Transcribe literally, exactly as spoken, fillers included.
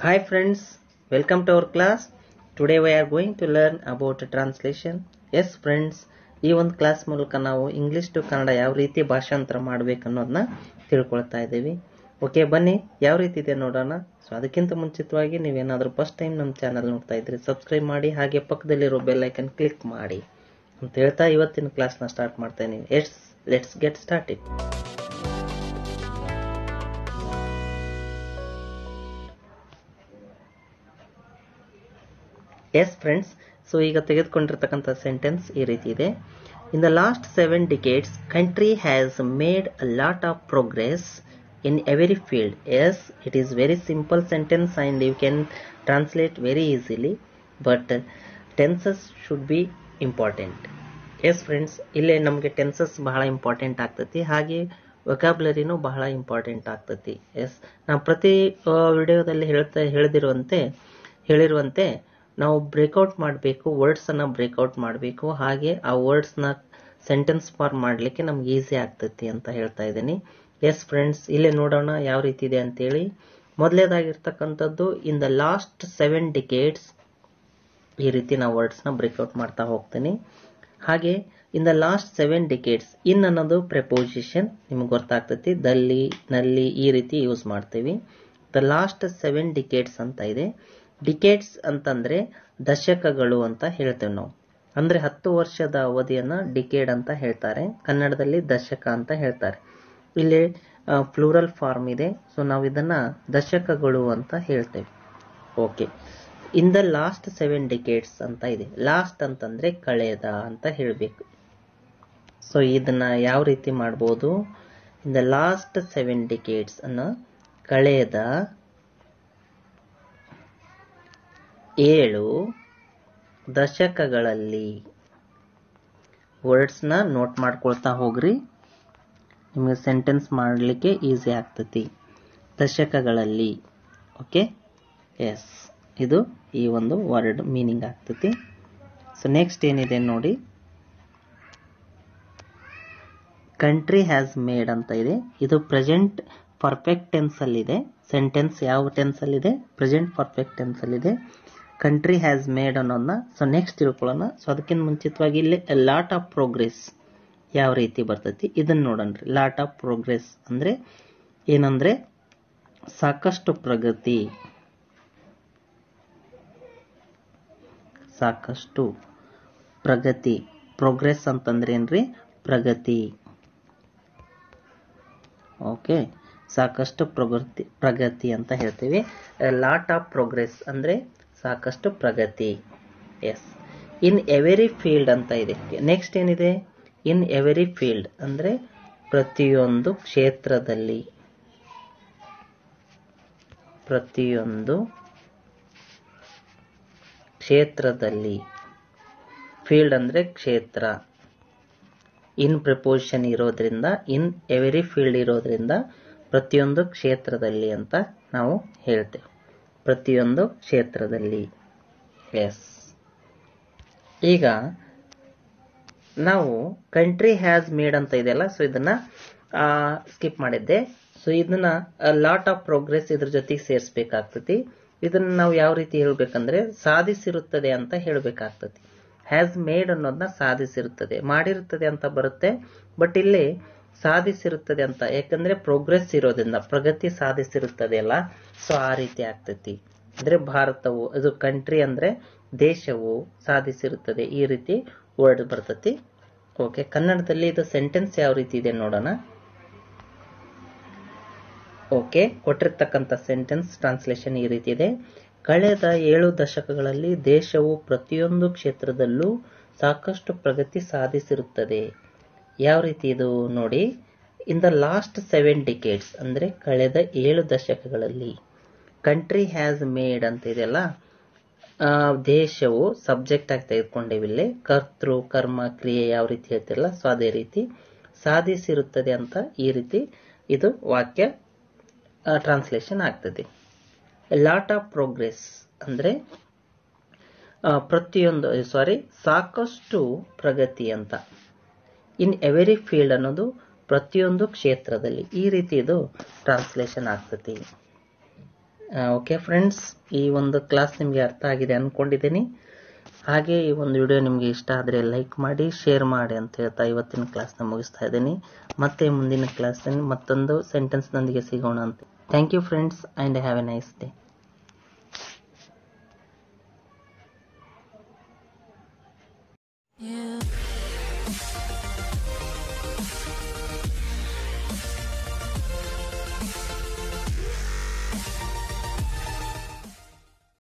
Hi friends, welcome to our class. Today we are going to learn about translation. Yes friends, ಈ ಒಂದು class ಮೂಲಕ ನಾವು English to Kannada ಯಾವ ರೀತಿ ಭಾಷಾಂತರ ಮಾಡಬೇಕು ಅನ್ನೋದನ್ನ ತಿಳ್ಕೊಳ್ತಾ ಇದ್ದೀವಿ. ಓಕೆ, ಬನ್ನಿ ಯಾವ ರೀತಿ ಇದೆ ನೋಡೋಣ. ಸೊ ಅದಕ್ಕಿಂತ ಮುಂಚಿತವಾಗಿ ನೀವೇನಾದರೂ ಫಸ್ಟ್ ಟೈಮ್ ನಮ್ಮ ಚಾನಲ್ ನೋಡ್ತಾ ಇದ್ರಿ ಸಬ್ಸ್ಕ್ರೈಬ್ ಮಾಡಿ, ಹಾಗೆ ಪಕ್ಕದಲ್ಲಿರೋ ಬೆಲ್ ಐಕನ್ ಕ್ಲಿಕ್ ಮಾಡಿ ಅಂತ ಹೇಳ್ತಾ ಇವತ್ತಿನ ಕ್ಲಾಸ್ನ ಸ್ಟಾರ್ಟ್ ಮಾಡ್ತಾ ಇದ್ದೀವಿ. Yes let's get started. Yes friends, so ಈಗ ತೆಗೆದುಕೊಂಡಿರ್ತಕ್ಕಂಥ ಸೆಂಟೆನ್ಸ್ ಈ ರೀತಿ ಇದೆ. In the last seven decades country has made a lot of progress in every field. Yes, it is very simple sentence and you can translate very easily, but uh, tenses should be important. Yes friends, ಇಲ್ಲಿ ನಮಗೆ tenses ಬಹಳ important ಆಗ್ತತಿ, ಹಾಗೆ ವೊಕ್ಯಾಬ್ಯುಲರಿನೂ ಬಹಳ important ಆಗ್ತತಿ. S, ನಾವು ಪ್ರತಿ ವಿಡಿಯೋದಲ್ಲಿ ಹೇಳ್ತಾ ಹೇಳಿದಿರುವಂತೆ ಹೇಳಿರುವಂತೆ ನಾವು ಬ್ರೇಕ್ಔಟ್ ಮಾಡಬೇಕು, ವರ್ಡ್ಸನ್ನು ಬ್ರೇಕ್ಔಟ್ ಮಾಡಬೇಕು, ಹಾಗೆ ಆ ವರ್ಡ್ಸ್ನ ಸೆಂಟೆನ್ಸ್ ಫಾರ್ಮ್ ಮಾಡಲಿಕ್ಕೆ ನಮ್ಗೆ ಈಸಿ ಆಗ್ತತಿ ಅಂತ ಹೇಳ್ತಾ ಇದ್ದೀನಿ. ಎಸ್ ಫ್ರೆಂಡ್ಸ್, ಇಲ್ಲೇ ನೋಡೋಣ ಯಾವ ರೀತಿ ಇದೆ ಅಂತೇಳಿ. ಮೊದಲೇದಾಗಿರ್ತಕ್ಕಂಥದ್ದು in the last seven decades, ಈ ರೀತಿ ನಾವು ವರ್ಡ್ಸ್ನ ಬ್ರೇಕ್ಔಟ್ ಮಾಡ್ತಾ ಹೋಗ್ತೀನಿ. ಹಾಗೆ in the last seven decades, in ಅನ್ನೋದು ಪ್ರೆಪೋಸಿಷನ್ ನಿಮ್ಗೆ ಗೊತ್ತಾಗ್ತತಿ, ದಲ್ಲಿ ನಲ್ಲಿ ಈ ರೀತಿ ಯೂಸ್ ಮಾಡ್ತೀವಿ. ದ ಲಾಸ್ಟ್ ಸೆವೆನ್ ಡಿಕೇಡ್ಸ್ ಅಂತ ಇದೆ. ಡಿಕೇಡ್ಸ್ ಅಂತಂದ್ರೆ ದಶಕಗಳು ಅಂತ ಹೇಳ್ತೇವೆ ನಾವು. ಅಂದ್ರೆ ಹತ್ತು ವರ್ಷದ ಅವಧಿಯನ್ನ ಡಿಕೇಡ್ ಅಂತ ಹೇಳ್ತಾರೆ, ಕನ್ನಡದಲ್ಲಿ ದಶಕ ಅಂತ ಹೇಳ್ತಾರೆ. ಇಲ್ಲಿ ಪ್ಲೂರಲ್ ಫಾರ್ಮ್ ಇದೆ, ಸೊ ನಾವು ಇದನ್ನ ದಶಕಗಳು ಅಂತ ಹೇಳ್ತೇವೆ. Okay, in the last seven decades ಅಂತ ಇದೆ. ಲಾಸ್ಟ್ ಅಂತಂದ್ರೆ ಕಳೆದ ಅಂತ ಹೇಳಬೇಕು. ಸೊ ಇದನ್ನ ಯಾವ ರೀತಿ ಮಾಡ್ಬೋದು? In the last seven decades ಅನ್ನ ಕಳೆದ ಏಳು ದಶಕಗಳಲ್ಲಿ. ವರ್ಡ್ಸ್ನ ನೋಟ್ ಮಾಡ್ಕೊಳ್ತಾ ಹೋಗ್ರಿ, ನಿಮಗೆ ಸೆಂಟೆನ್ಸ್ ಮಾಡಲಿಕ್ಕೆ ಈಸಿ ಆಗ್ತತಿ. ದಶಕಗಳಲ್ಲಿ. ಓಕೆ, ಎಸ್, ಇದು ಈ ಒಂದು ವರ್ಡ್ ಮೀನಿಂಗ್ ಆಗ್ತತಿ. ಸೊ ನೆಕ್ಸ್ಟ್ ಏನಿದೆ ನೋಡಿ, ಕಂಟ್ರಿ ಹ್ಯಾಸ್ ಮೇಡ್ ಅಂತ ಇದೆ. ಇದು ಪ್ರೆಸೆಂಟ್ ಪರ್ಫೆಕ್ಟ್ ಟೆನ್ಸ್ ಅಲ್ಲಿದೆ. ಸೆಂಟೆನ್ಸ್ ಯಾವ ಟೆನ್ಸ್ ಅಲ್ಲಿದೆ? ಪ್ರೆಸೆಂಟ್ ಪರ್ಫೆಕ್ಟ್ ಟೆನ್ಸ್ ಅಲ್ಲಿದೆ. ಕಂಟ್ರಿ ಹ್ಯಾಸ್ ಮೇಡ್ ಅನ್ನೋದನ್ನ ಸೊ ನೆಕ್ಸ್ಟ್ ತಿಳ್ಕೊಳ್ಳೋಣ. ಸೊ ಅದಕ್ಕಿಂತ ಮುಂಚಿತವಾಗಿ ಇಲ್ಲಿ ಲಾಟ್ ಆಫ್ ಪ್ರೋಗ್ರೆಸ್ ಯಾವ ರೀತಿ ಬರ್ತೈತಿ ಇದನ್ನ ನೋಡೋಣ್ರಿ. ಲಾಟ್ ಆಫ್ ಪ್ರೋಗ್ರೆಸ್ ಅಂದ್ರೆ ಏನಂದ್ರೆ ಸಾಕಷ್ಟು ಪ್ರಗತಿ, ಸಾಕಷ್ಟು ಪ್ರಗತಿ. ಪ್ರೋಗ್ರೆಸ್ ಅಂತಂದ್ರೆ ಏನ್ರಿ? ಪ್ರಗತಿ. ಓಕೆ, ಸಾಕಷ್ಟು ಪ್ರಗತಿ ಪ್ರಗತಿ ಅಂತ ಹೇಳ್ತೀವಿ. ಲಾಟ್ ಆಫ್ ಪ್ರೋಗ್ರೆಸ್ ಅಂದ್ರೆ ಸಾಕಷ್ಟು ಪ್ರಗತಿ. ಎಸ್, ಇನ್ ಎವರಿ ಫೀಲ್ಡ್ ಅಂತ ಇದೆ. ನೆಕ್ಸ್ಟ್ ಏನಿದೆ? ಇನ್ ಎವರಿ ಫೀಲ್ಡ್ ಅಂದ್ರೆ ಪ್ರತಿಯೊಂದು ಕ್ಷೇತ್ರದಲ್ಲಿ. ಪ್ರತಿಯೊಂದು ಕ್ಷೇತ್ರದಲ್ಲಿ. ಫೀಲ್ಡ್ ಅಂದ್ರೆ ಕ್ಷೇತ್ರ. ಇನ್ ಪ್ರಿಪೋಸಿಷನ್ ಇರೋದ್ರಿಂದ, ಇನ್ ಎವರಿ ಫೀಲ್ಡ್ ಇರೋದ್ರಿಂದ ಪ್ರತಿಯೊಂದು ಕ್ಷೇತ್ರದಲ್ಲಿ ಅಂತ ನಾವು ಹೇಳ್ತೇವೆ. ಪ್ರತಿಯೊಂದು ಕ್ಷೇತ್ರದಲ್ಲಿ. ಎಸ್, ಈಗ ನಾವು ಕಂಟ್ರಿ ಹ್ಯಾಸ್ ಮೇಡ್ ಅಂತ ಇದೆಯಲ್ಲ, ಸೊ ಇದನ್ನ ಸ್ಕಿಪ್ ಮಾಡಿದ್ದೆ. ಸೊ ಇದನ್ನ ಲಾಟ್ ಆಫ್ ಪ್ರೋಗ್ರೆಸ್ ಇದ್ರ ಜೊತೆಗೆ ಸೇರಿಸಬೇಕಾಗ್ತತಿ. ಇದನ್ನ ನಾವು ಯಾವ ರೀತಿ ಹೇಳ್ಬೇಕಂದ್ರೆ ಸಾಧಿಸಿರುತ್ತದೆ ಅಂತ ಹೇಳ್ಬೇಕಾಗ್ತತಿ. ಹ್ಯಾಸ್ ಮೇಡ್ ಅನ್ನೋದನ್ನ ಸಾಧಿಸಿರುತ್ತದೆ, ಮಾಡಿರುತ್ತದೆ ಅಂತ ಬರುತ್ತೆ, ಬಟ್ ಇಲ್ಲಿ ಸಾಧಿಸಿರುತ್ತದೆ ಅಂತ, ಯಾಕಂದ್ರೆ ಪ್ರೋಗ್ರೆಸ್ ಇರೋದ್ರಿಂದ ಪ್ರಗತಿ ಸಾಧಿಸಿರುತ್ತದೆ ಅಲ್ಲ, ಸೊ ಆ ರೀತಿ ಆಗ್ತತಿ. ಅಂದ್ರೆ ಭಾರತವು, ಅದು ಕಂಟ್ರಿ ಅಂದ್ರೆ ದೇಶವು ಸಾಧಿಸಿರುತ್ತದೆ, ಈ ರೀತಿ ವರ್ಡ್ ಬರ್ತತಿ. ಓಕೆ, ಕನ್ನಡದಲ್ಲಿ ಇದು ಸೆಂಟೆನ್ಸ್ ಯಾವ ರೀತಿ ಇದೆ ನೋಡೋಣ. ಓಕೆ, ಕೊಟ್ಟಿರ್ತಕ್ಕಂಥ ಸೆಂಟೆನ್ಸ್ ಟ್ರಾನ್ಸ್ಲೇಷನ್ ಈ ರೀತಿ ಇದೆ. ಕಳೆದ ಏಳು ದಶಕಗಳಲ್ಲಿ ದೇಶವು ಪ್ರತಿಯೊಂದು ಕ್ಷೇತ್ರದಲ್ಲೂ ಸಾಕಷ್ಟು ಪ್ರಗತಿ ಸಾಧಿಸಿರುತ್ತದೆ. ಯಾವ ರೀತಿ ಇದು ನೋಡಿ. In the last seven decades ಅಂದ್ರೆ ಕಳೆದ ಏಳು ದಶಕಗಳಲ್ಲಿ. ಕಂಟ್ರಿ ಹ್ಯಾಸ್ ಮೇಡ್ ಅಂತ ಇದೆಯಲ್ಲ, ದೇಶವು ಸಬ್ಜೆಕ್ಟ್ ಆಗಿ ತೆಗೆದುಕೊಂಡೇವಿ ಇಲ್ಲಿ. ಕರ್ತೃ ಕರ್ಮ ಕ್ರಿಯೆ ಯಾವ ರೀತಿ ಹೇಳ್ತಿರಲ್ಲ, ಸೊ ಅದೇ ರೀತಿ ಸಾಧಿಸಿರುತ್ತದೆ ಅಂತ ಈ ರೀತಿ ಇದು ವಾಕ್ಯ ಟ್ರಾನ್ಸ್ಲೇಷನ್ ಆಗ್ತದೆ. ಲಾಟ್ ಆಫ್ ಪ್ರೋಗ್ರೆಸ್ ಅಂದ್ರೆ ಪ್ರತಿಯೊಂದು ಸಾರಿ ಸಾಕಷ್ಟು ಪ್ರಗತಿ ಅಂತ. ಇನ್ ಎವರಿ ಫೀಲ್ಡ್ ಅನ್ನೋದು ಪ್ರತಿಯೊಂದು ಕ್ಷೇತ್ರದಲ್ಲಿ. ಈ ರೀತಿ ಇದು ಟ್ರಾನ್ಸ್ಲೇಷನ್ ಆಗ್ತತಿ. ಓಕೆ ಫ್ರೆಂಡ್ಸ್, ಈ ಒಂದು ಕ್ಲಾಸ್ ನಿಮಗೆ ಅರ್ಥ ಆಗಿದೆ ಅಂದ್ಕೊಂಡಿದ್ದೀನಿ. ಹಾಗೆ ಈ ಒಂದು ವಿಡಿಯೋ ನಿಮಗೆ ಇಷ್ಟ ಆದರೆ ಲೈಕ್ ಮಾಡಿ, ಶೇರ್ ಮಾಡಿ ಅಂತ ಹೇಳ್ತಾ ಇವತ್ತಿನ ಕ್ಲಾಸ್ನ ಮುಗಿಸ್ತಾ ಇದ್ದೀನಿ. ಮತ್ತೆ ಮುಂದಿನ ಕ್ಲಾಸ್ನಲ್ಲಿ ಮತ್ತೊಂದು ಸೆಂಟೆನ್ಸ್ನೊಂದಿಗೆ ಸಿಗೋಣ ಅಂತ. Thank you friends and have a nice day.